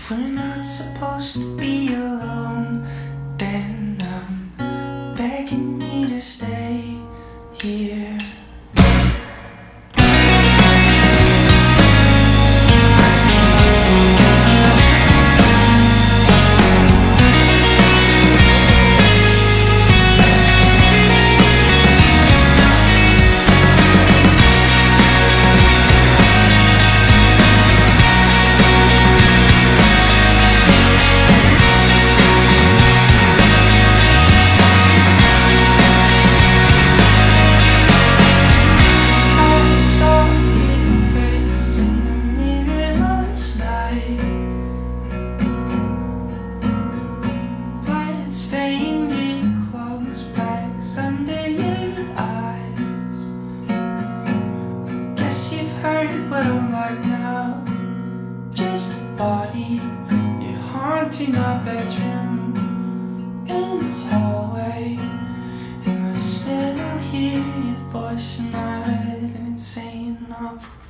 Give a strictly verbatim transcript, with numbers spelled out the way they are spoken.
If we're not supposed to be alone, then I'm begging you to stay here. Stained your clothes, bags under your eyes. Guess you've heard what I'm like now. Just a body, you're haunting my bedroom in the hallway, and I still hear your voice in my head, and it's saying I'll